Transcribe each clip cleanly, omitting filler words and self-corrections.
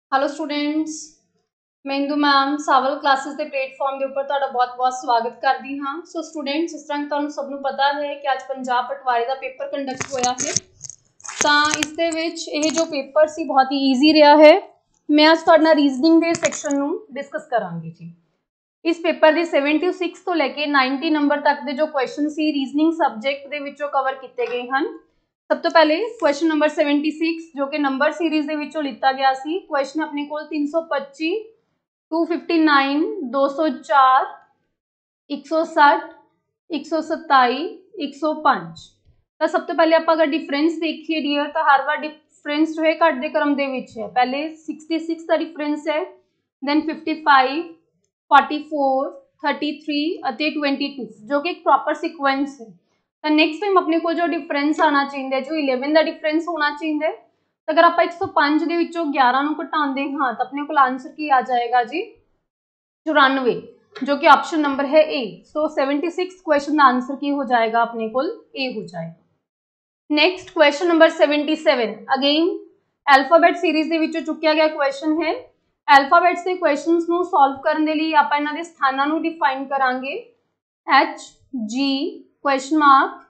Hello students, मैं Indu ma'am Sawal classes के platform के उपर तुहाडा बहुत बहुत स्वागत करती हाँ। सो स्टूडेंट्स, जिस तरह तुहानूं सब नूं पता है कि अज पंजाब पटवारी का पेपर कंडक्ट होया है, तो इस दे विच यह जो पेपर सी बहुत ही ईजी रहा है। मैं अज तुहाडे नाल रीजनिंग के सैक्शन नूं डिस्कस करांगी जी। इस पेपर के 76 तो लैके 90 नंबर तक के जो क्वेश्चन सी रीजनिंग सबजैक्ट के विचों कवर किए गए हैं। सब तो पहले क्वेश्चन नंबर 76 जो कि नंबर सीरीज के विचों लिता गया सी। क्वेश्चन अपने को 325, 259, 204, 160, 127, 105। तो सब तो पहले आप अगर डिफरेंस देखिए डियर, तो हर बार डिफरेंस जो है घटते क्रम के है। पहले 66 का डिफरेंस है, दैन 55, 44, 33 और 22 जो कि एक प्रॉपर सिक्वेंस है। तो नेक्स्ट टाइम अपने को जो डिफरेंस आना चाहिए, जो 11 का डिफरेंस होना चाहिए। तो अगर आप 105 के विचों 11 घटाते हाँ तो अपने को आंसर की आ जाएगा जी 94, जो कि ऑप्शन नंबर है ए। सो 76 क्वेश्चन का आंसर की हो जाएगा अपने को ए हो जाएगा। Next question number 77 again alphabet series के विचों चुकिया गया क्वेश्चन है। एल्फाबेट्स के क्वेश्चनस नूं सॉल्व करने लिए आप इन्हां दे स्थानां नूं डिफाइन करांगे। H G question mark,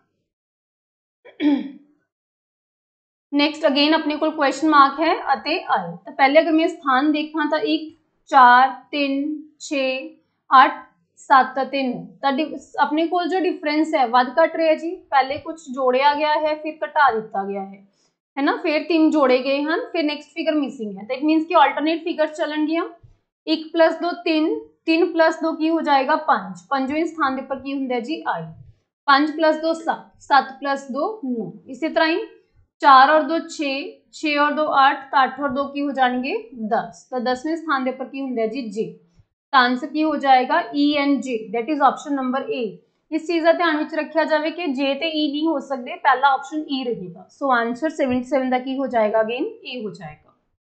next again अपने को क्वेश्चन मार्क है अते आई। तो पहले अगर मैं स्थान देखा तो 1, 4, 3, 6, 8, 7 ते 9। तो अपने को जो डिफरेंस है वध घट रहा है जी। पहले कुछ जोड़िया गया है, फिर घटा दिता गया है ना, फिर 3 जोड़े गए हैं, फिर नेक्स्ट फिगर मिसिंग है। तो इट मीनस कि अल्टरनेट फिगर चलन गया। 1 + 2 3, 3 + 2 की हो जाएगा 5, पंजवें स्थान के उपर की होंगे जी आई। 5 + 2 7, 7 + 2 9। इसी तरह ही 4 और 2 6, 6 और 2 8, तो 8 और 2 की हो जाएंगे 10। तो 10वें स्थान के उपर की होंगे जी जे। तो आंसर की हो जाएगा E and J, that is option number A. इस चीज़ का ध्यान में रखा जाए कि जे ते ई नहीं हो सकते, पहला ऑप्शन ई रहेगा। सो आंसर 77 का की हो जाएगा अगेन ए हो जाएगा।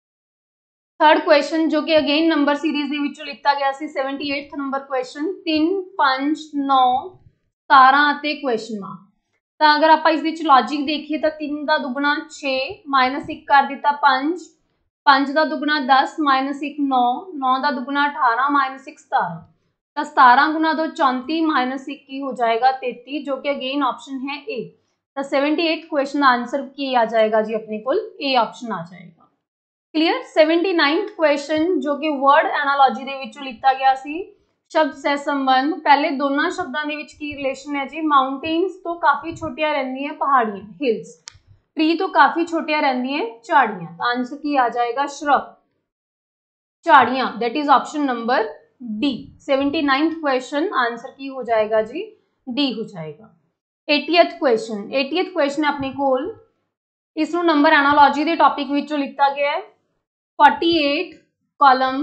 थर्ड क्वेश्चन जो कि अगेन नंबर सीरीज के विचों लिता गया सी 78 नंबर क्वेश्चन 3, 5, 9, 17 क्वेश्चन मार्क। तो अगर आप इस लॉजिक देखिए तो 3 का दुगना 6, -1 कर दिता 5, 5 का दुगना 10, -1 9, 9 का दुगना 18, -1 17। तो 17 × 2 34, -1 की हो जाएगा 33, जो कि अगेन ऑप्शन है ए। तो 78 क्वेश्चन आंसर की आ जाएगा जी अपने को ए ऑप्शन आ जाएगा। क्लियर। 79 क्वेश्चन जो कि वर्ड एनालॉजी के विचों लिता गया सी। शब्द सह संबंध, पहले दोनों शब्दों के विच की रिलेशन है जी। माउंटेन्स तो काफ़ी छोटिया रहिंदी है, पहाड़ियां हिल्स। ट्री तो काफ़ी छोटिया रहिंदी है, झाड़ियां। तो आंसर की आ जाएगा श्रब, झाड़ियां, that is option number D. 79 question answer की हो जाएगा जी डी हो जाएगा। 80th क्वेश्चन, 80th क्वेश्चन अपने कोल इसनूं नंबर एनालॉजी के टॉपिक विचों लिता गया है। 48 कॉलम,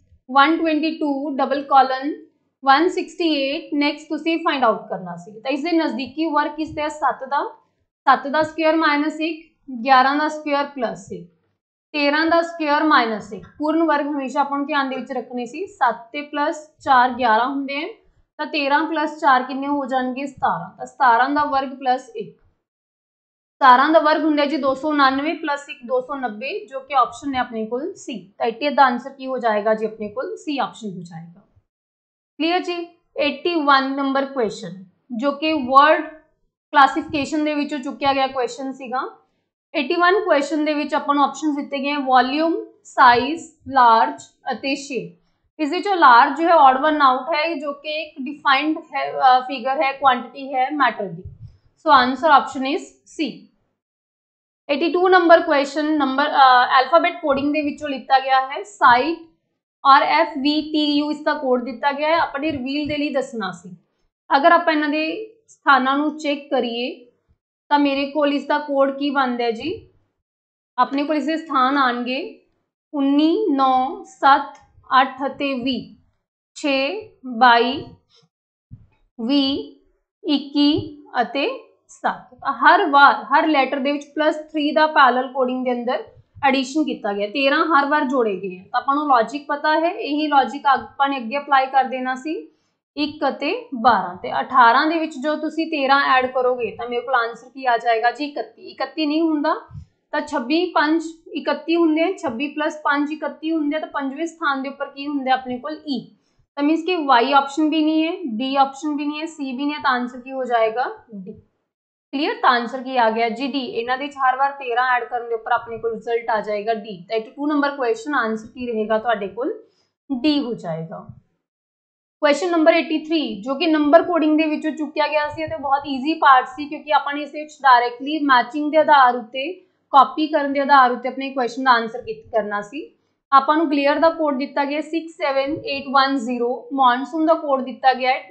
122 डबल कॉलन, 168 नैक्सट तुसीं फाइंड आउट करना सी। तो इसके नज़दीकी वर्ग किसका है 7 का, 7 का स्क्वेयर -1, 11 का स्क्वेयर +1, 13 का स्क्वेयर -1। पूर्ण वर्ग हमेशा अपन ध्यान दे विच रखने सी। 7 + 4 11 होंगे हैं, तो 13 + 4 कितने हो जाएंगे 17। तो 17 का वर्ग +1, 17 का वर्ग होंगे जी 299 + 1 290, जो कि ऑप्शन है अपने को सी। तो 80 का आंसर की हो जाएगा जी अपने को सी ऑप्शन हो जाएगा। क्लियर जी। 81 नंबर क्वेश्चन जो कि वर्ड क्लासिफिकेशन के विचों चुकिया गया क्वेश्चन सीगा। 81 क्वेश्चन के विच अपन ऑप्शन दिते गए वॉल्यूम, साइज, लार्ज और शेप। इस विचों लार्ज जो है ऑड वन आउट है, जो कि एक डिफाइंड है फिगर है, क्वांटिटी है मैटर की। So answer option is C. 82 number question number alphabet coding के विचों लिता गया है। साइट और FVTU इसका कोड दिता गया है, अपने रिवील के लिए दसना सी। अगर आप इन्हां दे स्थानां नूं चेक करिए तो मेरे को इसका कोड की बनता है जी। अपने को इसके स्थान आएंगे 19, 9, 7, 8 ਅਤੇ 20, 6, 22, 20, 21 ਅਤੇ 7। हर बार हर लैटर के +3 का पैरेलल कोडिंग के अंदर एडिशन किया गया। 13 हर बार जोड़े गए हैं। तो अपन लॉजिक पता है, यही लॉजिक अपन ने अगे अप्लाई कर देना सी। 1 ਅਤੇ 12 ਤੇ 18 ਦੇ ਵਿੱਚ जो तुसी 13 ऐड करोगे तो मेरे को आंसर की आ जाएगा जी 31। 31 नहीं होंदा ਤਾਂ 26 5 31 ਹੁੰਦੇ ਆ, 26 + 5 31 ਹੁੰਦੇ ਆ, ਤਾਂ ਪੰਜਵੇਂ ਸਥਾਨ ਦੇ ਉੱਪਰ ਕੀ ਹੁੰਦੇ ਆਪਣੇ ਕੋਲ E। ਤਾਂ मीन्स कि Y ऑप्शन भी नहीं है, D ऑप्शन भी नहीं है, C भी नहीं है, तो आंसर की हो जाएगा D। क्लियर। तो आंसर की आ गया जी D। इन्हां दे 4 बार 13 ऐड करने के उपर अपने को रिजल्ट आ जाएगा D। तो 82 नंबर क्वेश्चन आंसर की रहेगा तुहाडे कोल D हो जाएगा। क्वेश्चन नंबर 83 जो कि नंबर कोडिंग दे विचों चुक्या गया सी ते बहुत ईजी पार्ट सी, क्योंकि आपां ने इस विच डायरैक्टली मैचिंग के आधार उत्ते कॉपी करने के आधार उत्ते अपने क्वेश्चन का आंसर करना सी। ਆਪਾਂ ਨੂੰ ਗਲੀਅਰ ਦਾ ਕੋਡ ਦਿੱਤਾ ਗਿਆ 67810, ਮੌਨਸੂਨ ਦਾ ਕੋਡ ਦਿੱਤਾ ਗਿਆ ਹੈ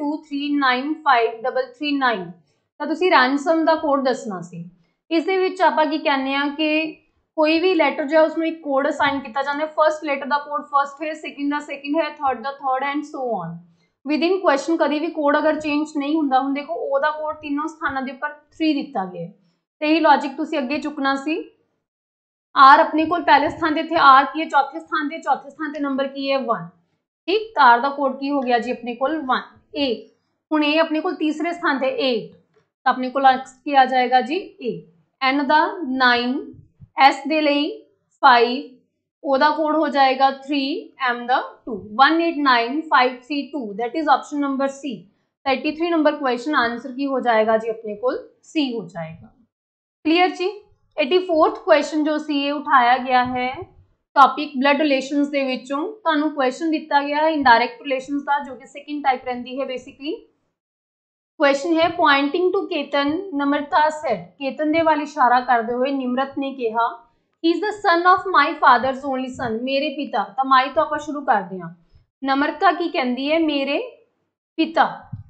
2395339। ਤਾਂ ਤੁਸੀਂ ਰੈਂਸਮ ਦਾ ਕੋਡ ਦੱਸਣਾ ਸੀ। ਇਸ ਦੇ ਵਿੱਚ ਆਪਾਂ ਕੀ ਕਹਿੰਦੇ ਆ ਕਿ ਕੋਈ ਵੀ ਲੈਟਰ ਜੋ ਉਸ ਨੂੰ ਇੱਕ ਕੋਡ ਅਸਾਈਨ ਕੀਤਾ ਜਾਂਦਾ ਹੈ। ਫਰਸਟ ਲੈਟਰ ਦਾ ਕੋਡ ਫਰਸਟ ਹੈ, ਸੈਕਿੰਡ ਦਾ ਸੈਕਿੰਡ ਹੈ, ਥਰਡ ਦਾ third and so on. Within question ਕਦੀ ਵੀ ਕੋਡ ਅਗਰ ਚੇਂਜ ਨਹੀਂ ਹੁੰਦਾ, ਹੁਣ ਦੇਖੋ ਉਹਦਾ ਕੋਡ ਤਿੰਨੋਂ ਸਥਾਨਾਂ ਦੇ ਉੱਪਰ 3 ਦਿੱਤਾ ਗਿਆ ਤੇ ਇਹ ਲੌਜਿਕ ਤੁਸੀਂ ਅੱਗੇ ਚੁੱਕਣਾ ਸੀ। आर अपने को पहले स्थान पे थे, आर की है चौथे स्थान पे नंबर की है 1। ठीक, तो आर का कोड की हो गया जी अपने को 1। ए हुण ए अपने को तीसरे स्थान पे 8, तो अपने को की आ जाएगा जी ए। एन दा 9, एस दे लई 5, ओ दा कोड हो जाएगा 3, एम दा 2। 189532 that is option number C. 33 number question answer की हो जाएगा जी अपने को सी हो जाएगा। क्लियर जी। 84th क्वेश्चन जो सी उठाया गया है टॉपिक ब्लड रिलेशंस दे विचों तुहानूं क्वेश्चन दिता गया है इनडायरैक्ट रिलेशंस का, जो कि सेकंड टाइप रहिंदी है। बेसिकली क्वेश्चन है pointing to Ketan Namrata said, Ketan दे वाल इशारा करते हुए निमरत ने कहा he is the son of my father's only son, मेरे पिता। तो माई तो आप शुरू करते हैं। नम्रता की कहती है मेरे पिता,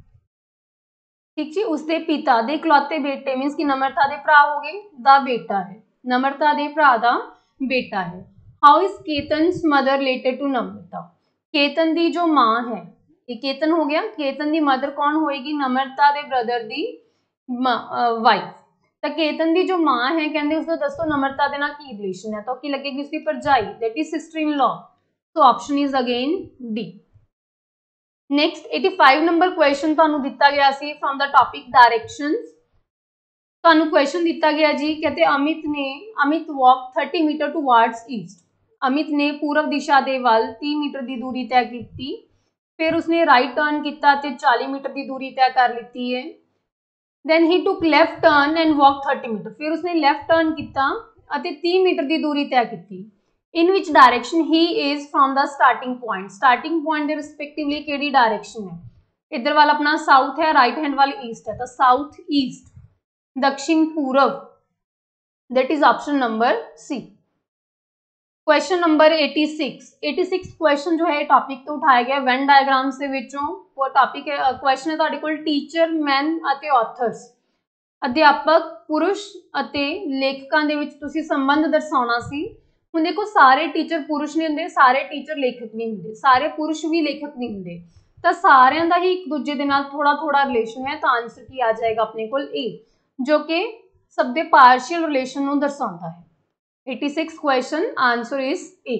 ठीक जी, उसके पिता दे इकलौते बेटे, मीनस कि नम्रता दे भरा हो गए दा बेटा है, नम्रता दे भरा दा बेटा है। How is Ketan's mother related to Namrata, Ketan दी जो माँ है, ये केतन हो गया, केतन दी मदर कौन होएगी, नम्रता दे ब्रदर दी वाइफ। तो केतन दी जो माँ है कहते उसको दसो नम्रता दे नाल की रिलेशन है, तो की लगेगी उसकी भरजाई, that is sister in law. So option is again D. Next 85 number question तुहानूं दिता गया सी फ्रॉम द टॉपिक डायरेक्शंस। तुहानूं क्वेश्चन दिता गया जी, कहते Amit walk 30 metre towards east. Amit ने पूर्व दिशा दे वाल 30 मीटर की दूरी तय की, फिर उसने राइट टर्न किया ते 40 मीटर की दूरी तय कर ली है। Then he took left turn and walk 30 metre, फिर उसने लैफ्ट टर्न किया 30 मीटर की दूरी तय की। In which direction he is from the starting point they respectively केड़ी डायरेक्शन है, इधर वाला अपना साउथ है, राइट हैंड वाल ईस्ट है, तो साउथ ईस्ट दक्षिण पूर्व, that is option number C. Question number 86 question जो है टॉपिक तो उठाया गया वेन डायग्राम से विचों। वो टॉपिक है क्वेश्चन है तुहाडे कोल टीचर मैन अते ऑथर्स, अध्यापक पुरुष अते लेखकां दे विच तुसीं संबंध दर्शाउणा सी। हुण देखो सारे टीचर पुरुष नहीं होंदे, सारे टीचर लेखक नहीं होंदे, सारे पुरुष भी लेखक नहीं होंदे, तो सारिਆਂ ਦਾ ही एक दूजे दे नाल थोड़ा थोड़ा रिलेशन है। तो आंसर की आ जाएगा अपने कोल ए, जो कि सब दे पार्शियल रिलेशन नूं दर्शाउंदा है। 86 question answer is A.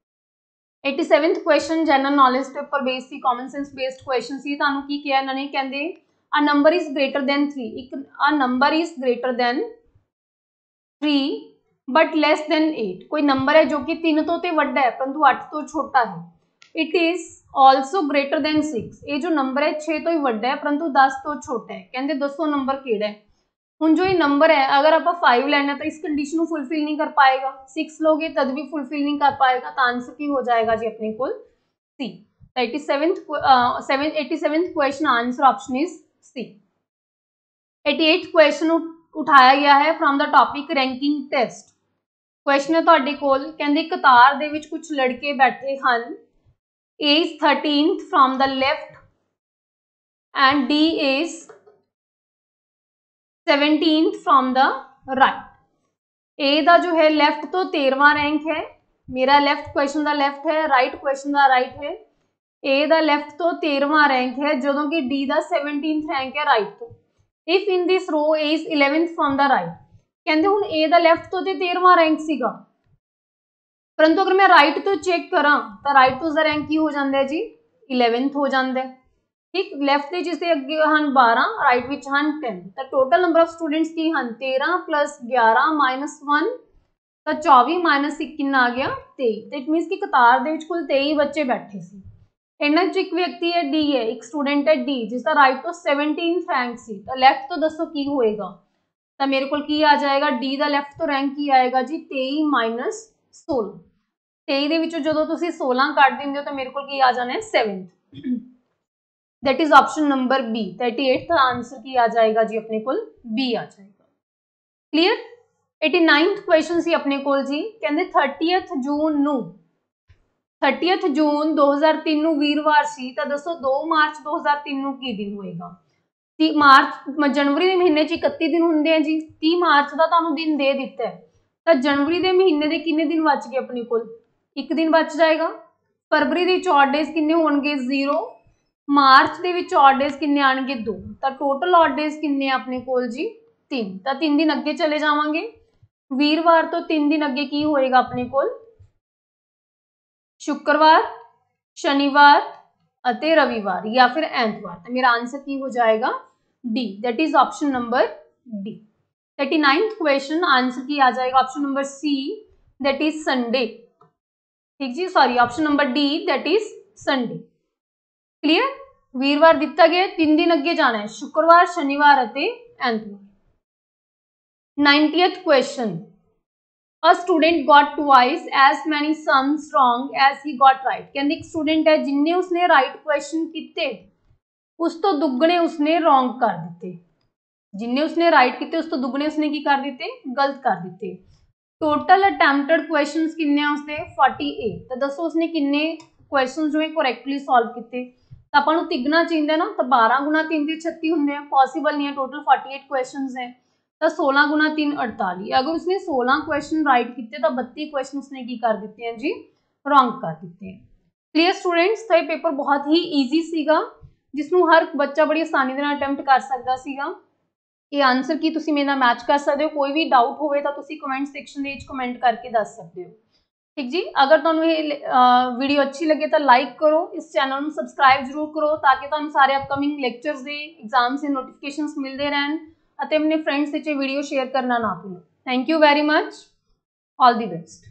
87th question general knowledge के उपर बेस्ड सी, कॉमन सेंस बेस्ड क्वेश्चन सी। तुहानूं की किया इन्हां ने, कहंदे a number is greater than 3, एक a number is greater than 3 but less than 8, कोई नंबर है जो कि 3 तो वड्डा है परंतु 8 तो छोटा है। It is also greater than 6, ये जो नंबर है 6 तो ही वड्डा है परंतु 10 तो छोटा है। कहते दसो नंबर केड़ा है। हुण जो ये नंबर है अगर आप 5 लेना तो इस कंडीशन को फुलफिल नहीं कर पाएगा, 6 लोगे तद भी फुलफिल नहीं कर पाएगा। तो आंसर की हो जाएगा जी अपने को C. 87th question answer option is C. 88th question उठाया गया है from the topic ranking test. Question है तुहाडे कोल, कहंदे कतार दे विच कुछ लड़के बैठे हन, A is 13th from the left and D is 17th from the right. A दा जो है लेफ्ट तो 13वां रैंक है, मेरा लेफ्ट क्वेश्चन दा लेफ्ट है, राइट क्वेश्चन दा राइट है। ए दा लेफ्ट तो 13वां रैंक है, जदों कि डी दा 17th रैंक है राइट तो। If in this row A is 11th from the right, कहते हुण ए दा लेफ्ट तो 13वां रैंक सीगा, परंतु अगर मैं राइट तो चेक करा तो राइट तो उसका रैंक की हो जाता है जी 11th हो जाता है। ठीक, लैफ्ट के जिसके अगे हैं 12, राइट विच हैं 10, तो टोटल नंबर ऑफ स्टूडेंट्स की हैं 13 + 11 - 1 ਤਾਂ 24 ਮਾਈਨਸ 1 ਕਿੰਨਾ ਆ ਗਿਆ 23। ਤੇ ਇਟ ਮੀਨਸ ਕਿ ਕਤਾਰ ਦੇ ਵਿੱਚ ਕੁੱਲ 23 ਬੱਚੇ ਬੈਠੇ ਸੀ। ਇਹਨਾਂ ਚ ਇੱਕ ਵਿਅਕਤੀ ਹੈ ਡੀ ਹੈ, ਇੱਕ ਸਟੂਡੈਂਟ ਹੈ ਡੀ, ਜਿਸ ਦਾ ਰਾਈਟ ਤੋਂ 17 ਰੈਂਕ ਸੀ। ਤਾਂ ਲੈਫਟ ਤੋਂ ਦੱਸੋ ਕੀ ਹੋਏਗਾ। ਤਾਂ ਮੇਰੇ ਕੋਲ ਕੀ ਆ ਜਾਏਗਾ, ਡੀ ਦਾ ਲੈਫਟ ਤੋਂ ਰੈਂਕ ਕੀ ਆਏਗਾ ਜੀ 23 ਮਾਈਨਸ 16। 23 ਦੇ ਵਿੱਚੋਂ ਜਦੋਂ ਤੁਸੀਂ 16 ਕੱਢ ਦਿੰਦੇ ਹੋ ਤਾਂ ਮੇਰੇ ਕੋਲ ਕੀ ਆ ਜਾਣਾ ਹੈ 7th। That is option number B. 38 का आंसर की आ जाएगा जी अपने कोल बी आ जाएगा। क्लियर। 89th क्वेश्चन सी अपने कोल जी, कहंदे 30th जून नू 30th जून 2003 ਨੂੰ ਵੀਰਵਾਰ ਸੀ ਤਾਂ ਦੱਸੋ 2 ਮਾਰਚ 2003 ਨੂੰ ਕੀ ਦਿਨ ਹੋਏਗਾ। 30 ਮਾਰਚ ਜਨਵਰੀ ਦੇ ਮਹੀਨੇ ਚ 31 ਦਿਨ ਹੁੰਦੇ ਆ ਜੀ। 30 ਮਾਰਚ ਦਾ ਤੁਹਾਨੂੰ ਦਿਨ ਦੇ ਦਿੱਤਾ ਹੈ ਤਾਂ ਜਨਵਰੀ ਦੇ ਮਹੀਨੇ ਦੇ ਕਿੰਨੇ ਦਿਨ ਬਚ ਗਏ ਆਪਣੇ ਕੋਲ, ਇੱਕ ਦਿਨ ਬਚ ਜਾਏਗਾ। ਫਰਵਰੀ ਦੇ ਵਿੱਚ ऑड डेज ਕਿੰਨੇ ਹੋਣਗੇ 0। ਮਾਰਚ ਦੇ ਵਿੱਚ ऑड डेज ਕਿੰਨੇ ਆਣਗੇ 2। ਤਾਂ ਟੋਟਲ ऑड डेज ਕਿੰਨੇ ਆਪਣੇ ਕੋਲ ਜੀ 3। ਤਾਂ 3 ਦਿਨ ਅੱਗੇ ਚਲੇ ਜਾਵਾਂਗੇ। ਵੀਰਵਾਰ ਤੋਂ 3 ਦਿਨ ਅੱਗੇ ਕੀ ਹੋਏਗਾ ਆਪਣੇ ਕੋਲ, शुक्रवार, शनिवार ਅਤੇ रविवार या फिर एतवार। तो मेरा आंसर की हो जाएगा D, that is option number D. 39th question answer की आ जाएगा option number C, that is Sunday. ठीक जी, sorry option number D, that is Sunday. Clear. वीरवार दिता गया 3 दिन अगे जाना है, शुक्रवार, शनिवार ਅਤੇ एतवार। 90th question, A student got twice as many sums wrong as he got right। कहते एक स्टूडेंट है जिन्ने उसने राइट क्वेश्चन किते उस तो दुगने उसने रॉन्ग कर दिते। जिन्ने उसने राइट किते उस तो दुगने उसने की कर दिते, गलत कर दिते। टोटल अटैम्प्टेड क्वेश्चंस किन्ने उसने 48। तो दसो उसने किन्ने क्वेश्चन जो है करेक्टली सॉल्व किते। तो आपां नूं तिगना चाहिए ना, तो 12 गुणा 3 ते 36 होंगे, पॉसिबल नहीं है। टोटल 48 क्वेश्चन है तो 16 गुणा 3 48। अगर उसने 16 क्वेश्चन राइट किए तो 32 क्वेश्चन उसने की कर दिते हैं जी रॉन्ग कर दिते हैं। Clear students. तो ये पेपर बहुत ही ईजी सीगा जिसनों हर बच्चा बड़ी आसानी के अटैम्प्ट कर सकता सीगा। ये आंसर की तुसी मेरे नाल मैच कर सकते हो। कोई भी डाउट होवे तो तुसी कमेंट सेक्शन में कमेंट करके दस सकते हो। ठीक जी। अगर तुहानूं ये वीडियो अच्छी लगे तो लाइक करो, इस चैनल में सबसक्राइब जरूर करो ताकि तुहानूं सारे अपकमिंग लैक्चर्स के एग्जाम्स के नोटिफिकेशनस मिलते रहन। अपने फ्रेंड्स वीडियो शेयर करना ना भूलो। Thank you very much, all the best.